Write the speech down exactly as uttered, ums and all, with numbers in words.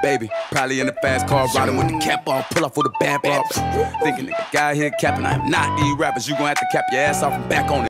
baby. Probably in the fast car, riding with the cap off, pull off with a bad box. Thinking nigga guy here capping, I am not these rappers. You gon' have to cap your ass off and back on it.